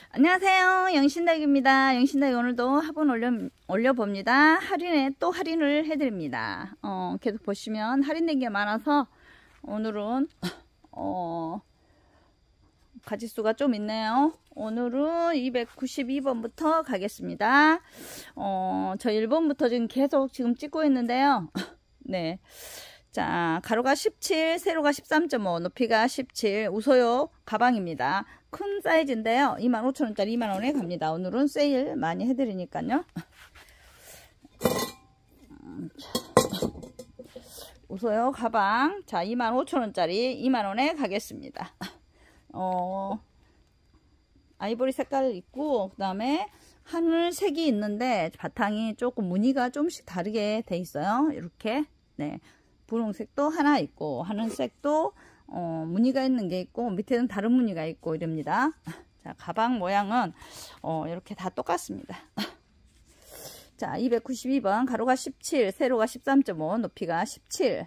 안녕하세요. 영신닭입니다. 영신닭이 오늘도 화분 올려봅니다. 할인에 또 할인을 해드립니다. 계속 보시면 할인된 게 많아서 오늘은 가지수가 좀 있네요. 오늘은 292번부터 가겠습니다. 저 1번부터 지금 계속 찍고 있는데요. 네. 자, 가로가 17, 세로가 13.5, 높이가 17, 우소요 가방입니다. 큰 사이즈인데요. 25,000원짜리 2만원에 갑니다. 오늘은 세일 많이 해드리니까요. 우소요 가방. 자, 25,000원짜리 2만원에 가겠습니다. 아이보리 색깔 있고, 그 다음에 하늘색이 있는데 바탕이 조금 무늬가 조금씩 다르게 돼 있어요. 이렇게. 네. 분홍색도 하나 있고, 하늘색도 무늬가 있는 게 있고, 밑에는 다른 무늬가 있고 이럽니다. 자, 가방 모양은 이렇게 다 똑같습니다. 자, 292번 가로가 17, 세로가 13.5, 높이가 17.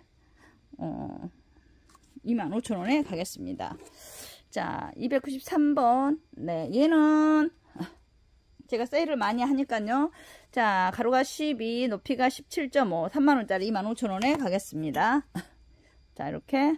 25,000원에 가겠습니다. 자, 293번. 네, 얘는 제가 세일을 많이 하니까요. 자, 가로가 12, 높이가 17.5, 3만원짜리 25,000원에 가겠습니다. 자, 이렇게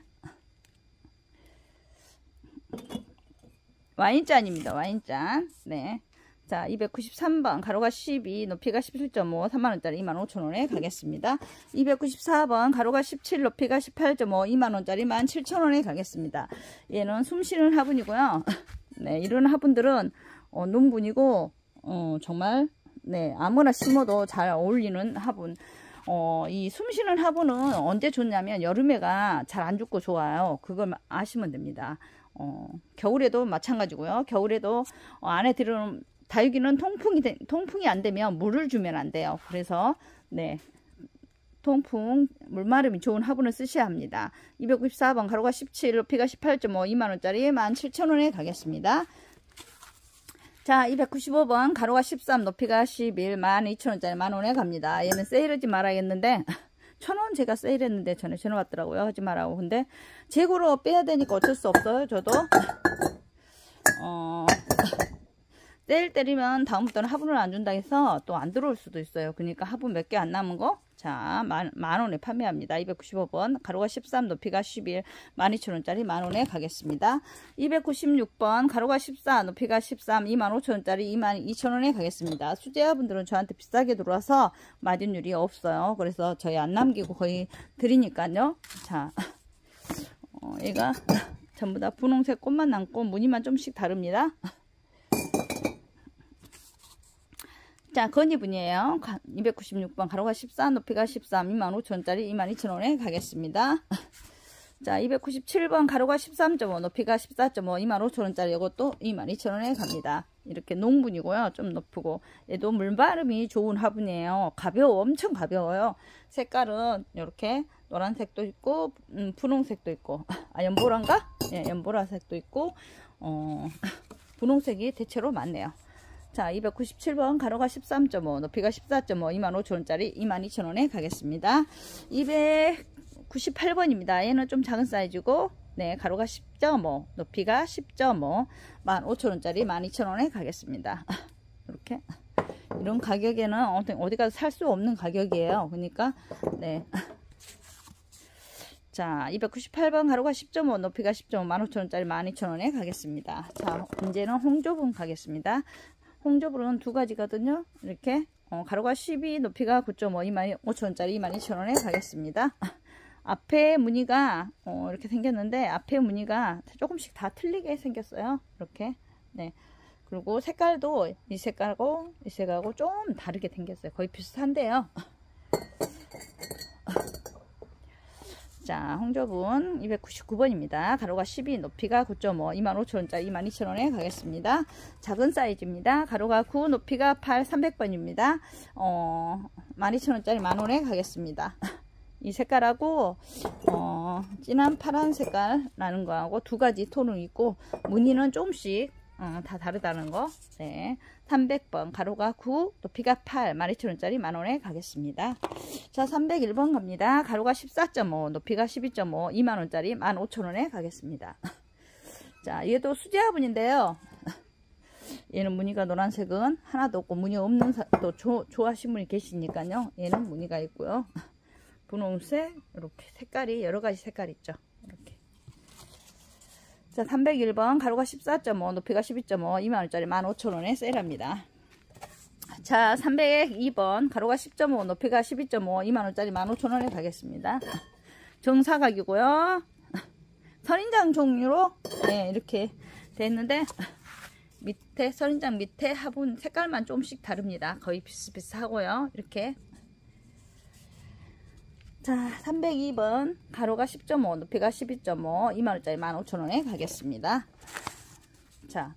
와인잔입니다. 와인잔. 네. 자, 293번 가로가 12, 높이가 17.5, 3만원짜리 25,000원에 가겠습니다. 294번 가로가 17, 높이가 18.5, 2만원짜리 17,000원에 가겠습니다. 얘는 숨쉬는 화분이고요. 네, 이런 화분들은 논분이고 정말 네, 아무나 심어도 잘 어울리는 화분. 이 숨쉬는 화분은 언제 좋냐면 여름에가 잘 안 죽고 좋아요. 그걸 아시면 됩니다. 겨울에도 마찬가지고요. 겨울에도 안에 들어오는 다육이는 통풍이 안 되면 물을 주면 안 돼요. 그래서 네, 통풍 물마름이 좋은 화분을 쓰셔야 합니다. 294번 가로가 17, 높이가 18.5, 2만원짜리 17,000원에 가겠습니다. 자, 295번 가로가 13, 높이가 11, 12,000원짜리 만원에 갑니다. 얘는 세일하지 말아야겠는데 1,000원 제가 세일했는데 전에 전화 왔더라고요. 하지 말라고. 근데 재고로 빼야 되니까 어쩔 수 없어요. 저도 세일 때리면 다음부터는 화분을 안 준다 해서 또 안 들어올 수도 있어요. 그러니까 화분 몇 개 안 남은 거 자, 만원에 판매합니다. 295번 가로가 13, 높이가 11, 12,000원짜리 만원에 가겠습니다. 296번 가로가 14, 높이가 13, 25,000원짜리 22,000원에 가겠습니다. 수제화분들은 저한테 비싸게 들어와서 마진율이 없어요. 그래서 저희 안 남기고 거의 드리니까요. 자, 얘가 전부 다 분홍색 꽃만 남고 무늬만 좀씩 다릅니다. 자, 건이분이에요. 296번 가로가 14, 높이가 13, 25,000원짜리 22,000원에 가겠습니다. 자, 297번 가로가 13.5, 높이가 14.5, 25,000원짜리 이것도 22,000원에 갑니다. 이렇게 농분이고요. 좀 높고 얘도 물바름이 좋은 화분이에요. 가벼워, 엄청 가벼워요. 색깔은 이렇게 노란색도 있고 분홍색도 있고 연보라인가? 예, 연보라색도 있고 분홍색이 대체로 많네요. 자, 297번 가로가 13.5, 높이가 14.5, 25,000원짜리 22,000원에 가겠습니다. 298번입니다. 얘는 좀 작은 사이즈고, 네, 가로가 10.5, 높이가 10.5, 15,000원짜리 12,000원에 가겠습니다. 이렇게. 이런 가격에는 어디 가서 살 수 없는 가격이에요. 그러니까, 네. 자, 298번 가로가 10.5, 높이가 10.5, 15,000원짜리 12,000원에 가겠습니다. 자, 이제는 홍조분 가겠습니다. 홍조분은 두 가지거든요. 이렇게 가로가 12, 높이가 9.5, 25,000원짜리 22,000원에 가겠습니다. 앞에 무늬가 이렇게 생겼는데 앞에 무늬가 조금씩 다 틀리게 생겼어요. 이렇게. 네. 그리고 색깔도 이 색깔하고 이 색깔하고 좀 다르게 생겼어요. 거의 비슷한데요. 자, 홍조분 299번입니다. 가로가 12, 높이가 9.5, 25,000원짜리 22,000원에 가겠습니다. 작은 사이즈입니다. 가로가 9, 높이가 8, 300번입니다. 12,000원짜리 만원에 가겠습니다. 이 색깔하고 진한 파란 색깔 나는 거하고 두 가지 톤은 있고 무늬는 조금씩 다 다르다는 거. 네. 300번 가로가 9, 높이가 8, 12,000원짜리 만원에 가겠습니다. 자, 301번 갑니다. 가로가 14.5, 높이가 12.5, 2만원짜리 15,000원에 가겠습니다. 자, 얘도 수제 화분인데요. 얘는 무늬가 노란색은 하나도 없고 무늬 없는 또 좋아하시는 분이 계시니까요. 얘는 무늬가 있고요. 분홍색 이렇게 색깔이 여러가지 색깔 있죠. 이렇게. 자 301번 가로가 14.5 높이가 12.5 2만원짜리 15,000원에 세일합니다. 자 302번 가로가 10.5 높이가 12.5 2만원짜리 15,000원에 가겠습니다. 정사각이고요. 선인장 종류로 네, 이렇게 됐는데 밑에 선인장 밑에 화분 색깔만 조금씩 다릅니다. 거의 비슷비슷하고요. 이렇게. 자 302번 가로가 10.5 높이가 12.5 2만원짜리 15,000원에 가겠습니다. 자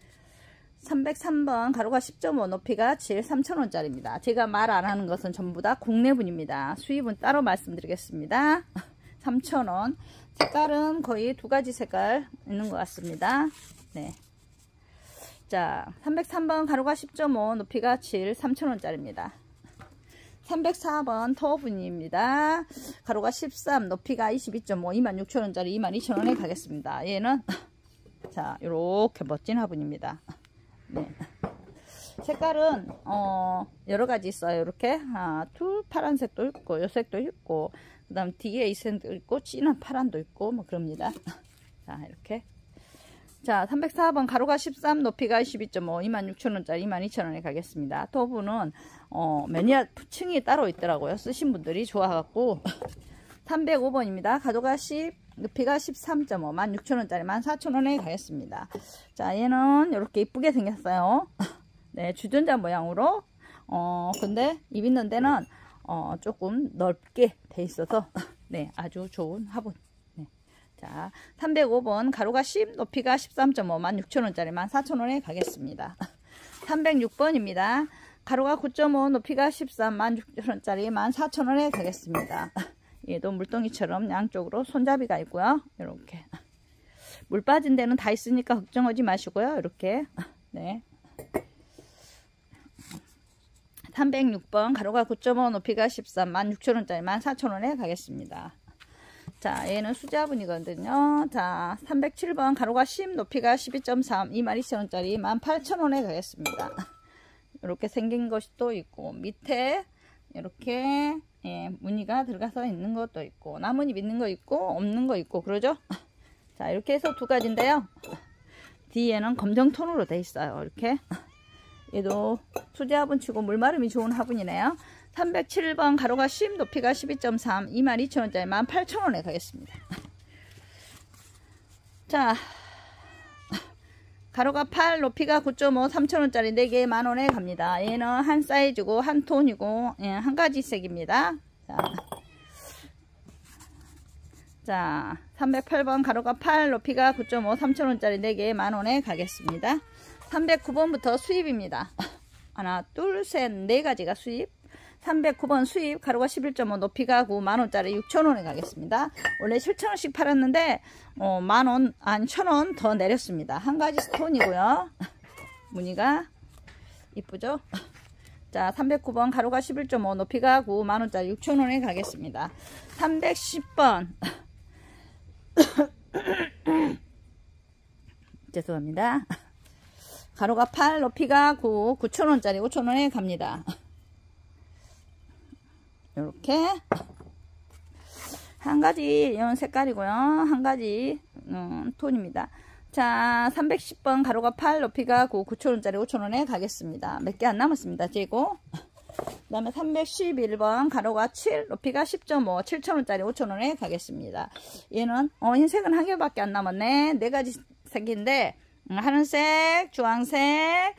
303번 가로가 10.5 높이가 7 3,000원짜리입니다. 제가 말 안하는 것은 전부 다 국내분입니다. 수입은 따로 말씀드리겠습니다. 3,000원. 색깔은 거의 두 가지 색깔 있는 것 같습니다. 네. 자 303번 가로가 10.5 높이가 7 3,000원짜리입니다. 304번 토분입니다. 가로가 13 높이가 22.5 26,000원짜리 22,000원에 가겠습니다. 얘는 자 이렇게 멋진 화분입니다. 네. 색깔은 여러가지 있어요. 이렇게 둘 파란색도 있고 요색도 있고 그 다음 뒤에 이 색도 있고 진한 파란도 있고 뭐 그럽니다. 자 이렇게. 자 304번 가로가 13 높이가 12.5 26,000원짜리 22,000원에 가겠습니다. 토분은 매니아 층이 따로 있더라고요. 쓰신 분들이 좋아갖고 305번입니다. 가로가 10 높이가 13.5 16,000원짜리 14,000원에 가겠습니다. 자 얘는 이렇게 이쁘게 생겼어요. 네 주전자 모양으로 근데 입 있는 데는 조금 넓게 돼 있어서 네 아주 좋은 화분. 네. 자 305번 가로가 10 높이가 13.5 16,000원짜리 14,000원에 가겠습니다. 306번입니다. 가로가 9.5 높이가 13 16,000원짜리 14,000원에 가겠습니다. 얘도 물동이처럼 양쪽으로 손잡이가 있고요. 이렇게 물 빠진 데는 다 있으니까 걱정하지 마시고요. 이렇게. 네. 306번 가로가 9.5 높이가 13 16,000원짜리 14,000원에 가겠습니다. 자 얘는 수자분이거든요. 자 307번 가로가 10 높이가 12.3 22,000원짜리 18,000원에 가겠습니다. 이렇게 생긴 것이 또 있고 밑에 이렇게 무늬가 들어가서 있는 것도 있고 나뭇잎 있는 거 있고 없는 거 있고 그러죠. 자 이렇게 해서 두 가지인데요. 뒤에는 검정 톤으로 돼 있어요. 이렇게. 얘도 수제 화분 치고 물마름이 좋은 화분이네요. 307번 가로가 10 높이가 12.3 22,000원짜리 18,000원에 가겠습니다. 자 가로가 8 높이가 9.5 3,000원짜리 4개 만원에 갑니다. 얘는 한 사이즈고 한 톤이고 한 가지 색입니다. 자 308번 가로가 8 높이가 9.5 3,000원짜리 4개 만원에 가겠습니다. 309번부터 수입입니다. 하나 둘 셋 네 가지가 수입. 309번 수입 가로가 11.5 높이가 9 만원짜리 6,000원에 가겠습니다. 원래 7,000원씩 팔았는데 만원 한 1,000원 더 내렸습니다. 한 가지 스톤이고요. 무늬가 이쁘죠? 자 309번 가로가 11.5 높이가 9 만원짜리 6,000원에 가겠습니다. 310번 죄송합니다. 가로가 8 높이가 9 9,000원짜리 5,000원에 갑니다. 이렇게 한 가지 이런 색깔이고요. 한 가지 톤입니다. 자 310번 가로가 8 높이가 9 9,000원짜리 5,000원에 가겠습니다. 몇 개 안 남았습니다. 재고 그 다음에 311번 가로가 7 높이가 10.5 7,000원짜리 5,000원에 가겠습니다. 얘는 흰색은 한 개밖에 안 남았네. 네 가지 색인데 하늘색 주황색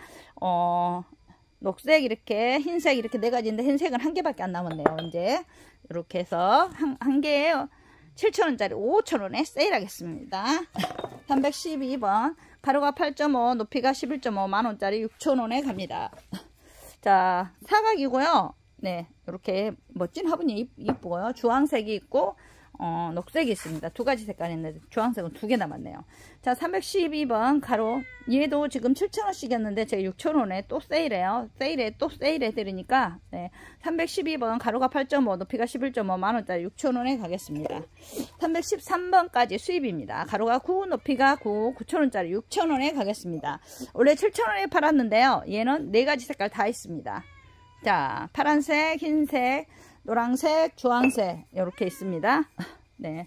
녹색 이렇게 흰색 이렇게 네 가지인데 흰색은 한 개밖에 안 남았네요. 이제 이렇게 해서 한 개에 7,000원짜리 5,000원에 세일하겠습니다. 312번 가로가 8.5 높이가 11.5 만원짜리 6,000원에 갑니다. 자 사각이고요. 네 이렇게 멋진 화분이 이쁘고요. 주황색이 있고 녹색이 있습니다. 두 가지 색깔이 있는데 주황색은 두 개 남았네요. 자, 312번 가로. 얘도 지금 7,000원씩이었는데 제가 6,000원에 또 세일해요. 또 세일해 드리니까, 네. 312번 가로가 8.5, 높이가 11.5, 만원짜리 6,000원에 가겠습니다. 313번까지 수입입니다. 가로가 9, 높이가 9, 9,000원짜리 6,000원에 가겠습니다. 원래 7,000원에 팔았는데요. 얘는 네 가지 색깔 다 있습니다. 자, 파란색, 흰색, 노란색, 주황색 이렇게 있습니다. 네.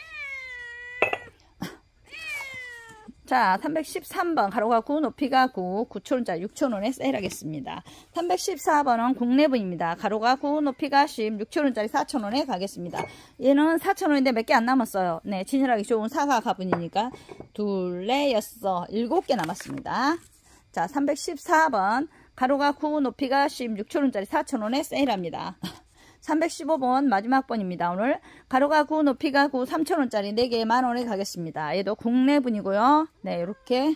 자, 313번 가로가 9, 높이가 9, 9,000원짜리 6,000원에 세일하겠습니다. 314번은 국내분입니다. 가로가 9, 높이가 10, 6,000원짜리 4,000원에 가겠습니다. 얘는 4,000원인데 몇 개 안 남았어요. 네, 진열하기 좋은 사과 가분이니까 둘, 넷, 여섯, 7개 남았습니다. 자, 314번 가로가 9, 높이가 10, 6,000원짜리 4,000원에 세일합니다. 315번 마지막 번입니다. 오늘 가로가 9, 높이가 9, 3,000원짜리 4개 만원에 가겠습니다. 얘도 국내분이고요. 네, 이렇게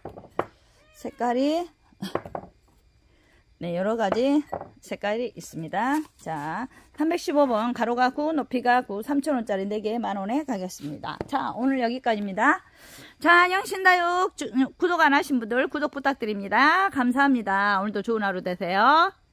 색깔이 네, 여러가지 색깔이 있습니다. 자, 315번 가로가 9, 높이가 9, 3,000원짜리 4개 만원에 가겠습니다. 자, 오늘 여기까지입니다. 자, 영신다육 구독 안 하신 분들 구독 부탁드립니다. 감사합니다. 오늘도 좋은 하루 되세요.